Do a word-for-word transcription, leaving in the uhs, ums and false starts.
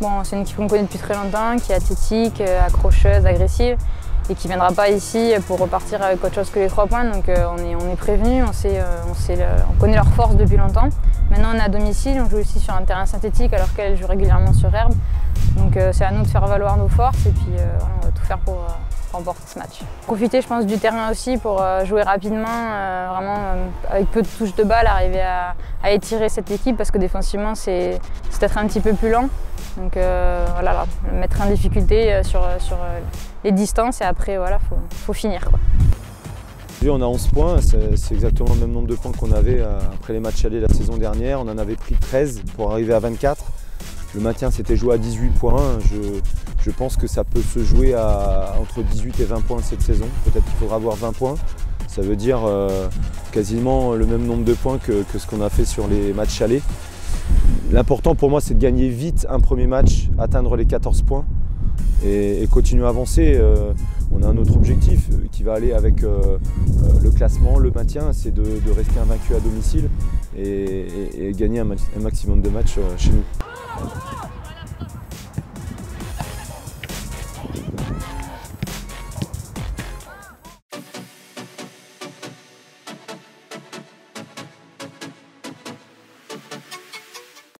Bon, c'est une équipe qu'on connaît depuis très longtemps, qui est athlétique, accrocheuse, agressive et qui ne viendra pas ici pour repartir avec autre chose que les trois points. Donc euh, on est, on est prévenus, on, sait, euh, on, sait le, on connaît leurs forces depuis longtemps. Maintenant on est à domicile, on joue aussi sur un terrain synthétique alors qu'elles jouent régulièrement sur herbe. Donc euh, c'est à nous de faire valoir nos forces et puis euh, voilà, on va tout faire pour euh, remporter ce match. Profiter je pense du terrain aussi pour euh, jouer rapidement, euh, vraiment euh, avec peu de touches de balle, arriver à, à étirer cette équipe parce que défensivement c'est peut-être un petit peu plus lent. Donc euh, voilà, là, mettre en difficulté sur, sur les distances et après voilà, faut, faut finir quoi. On a onze points, c'est exactement le même nombre de points qu'on avait après les matchs allés la saison dernière. On en avait pris treize pour arriver à vingt-quatre. Le maintien s'était joué à dix-huit points. Je, je pense que ça peut se jouer à entre dix-huit et vingt points cette saison. Peut-être qu'il faudra avoir vingt points. Ça veut dire euh, quasiment le même nombre de points que, que ce qu'on a fait sur les matchs allés. L'important pour moi, c'est de gagner vite un premier match, atteindre les quatorze points et, et continuer à avancer. Euh, on a un autre objectif qui va aller avec euh, le classement, le maintien, c'est de, de rester invaincu à domicile et, et, et gagner un, un maximum de matchs chez nous.